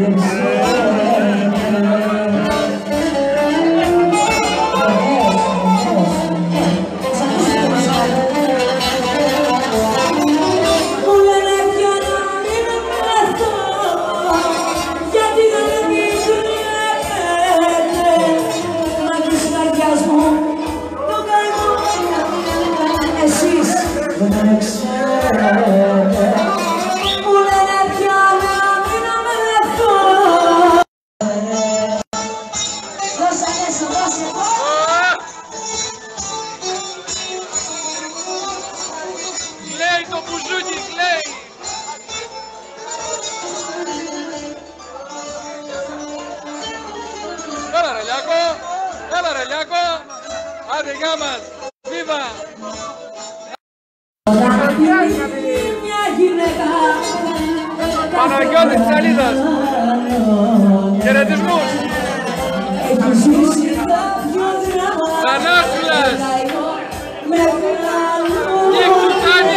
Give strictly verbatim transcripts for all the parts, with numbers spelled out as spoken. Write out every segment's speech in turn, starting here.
Κλαίει το μπουζούκι, κλαίει! Έλα ρε Λιάκο, έλα ρε Λιάκο! Άντε γεια μας, βίβα! Παναγιώτης Τσαλίδας! Χαιρετισμούς! Θανάσουλας! Νύχτου κάνει!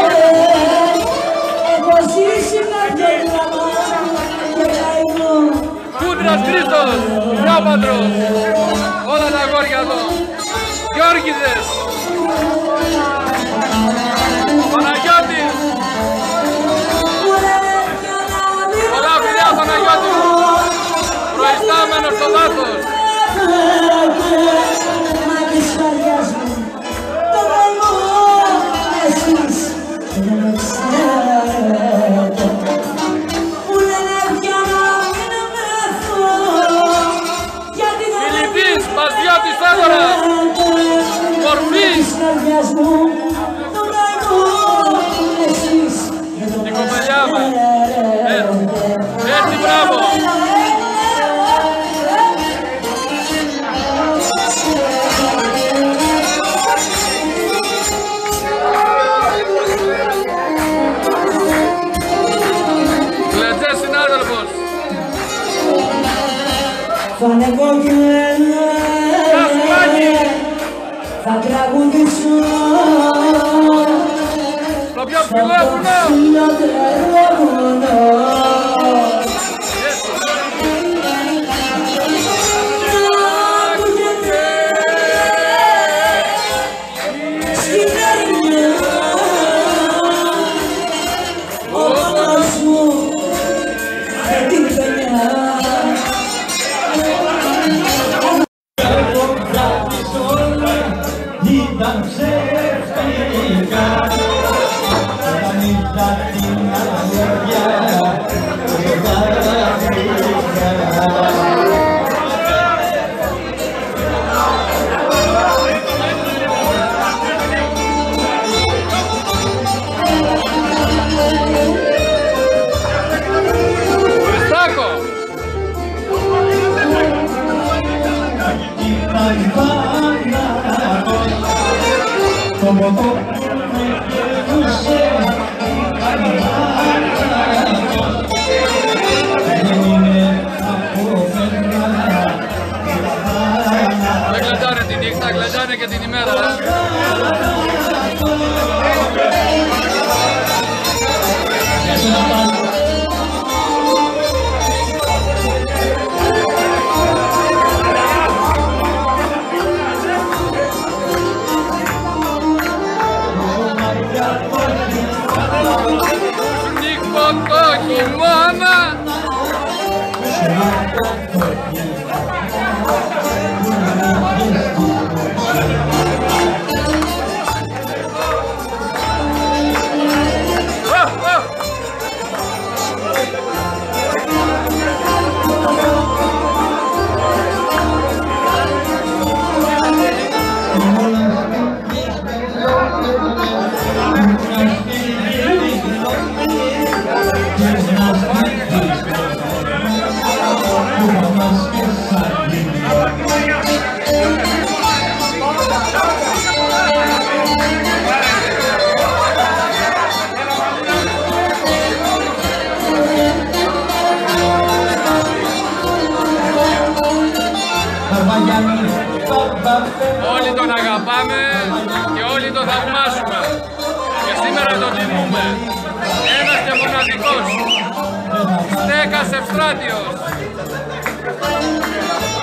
Κούντρας Χρήστος! Διάπατρος! Όλα τα αγόρια εδώ! Γιώργηδες! Παναγιώτης! Πολλά φιλιά Παναγιώτη μου! Προϊστάμενος στο δάθος! Μιλητής, Παζιώτης Θόδωρας, Μορφής, την κοπελιά μας, έτσι, έτσι μπράβο. Κλετζές συνάδελφος. Θα ανεβώ και θα τραγουδήσω στο πιο ψηλό βουνό. Ήταν ξεφτικά όταν είδα την αλήθεια στο παραθήκα. Χριστάκο! Ήταν το μοτό με κερδούσε, δεν είναι από μένα. Δεν κλετάνε τη νύχτα, κλετάνε και την ημέρα. Νύχτο το χειμώνα. Όλοι τον αγαπάμε και όλοι τον θαυμάζουμε και σήμερα τον τιμούμε. Ένας και μοναδικός. μοναδικός. Στέκας Ευστράτιος.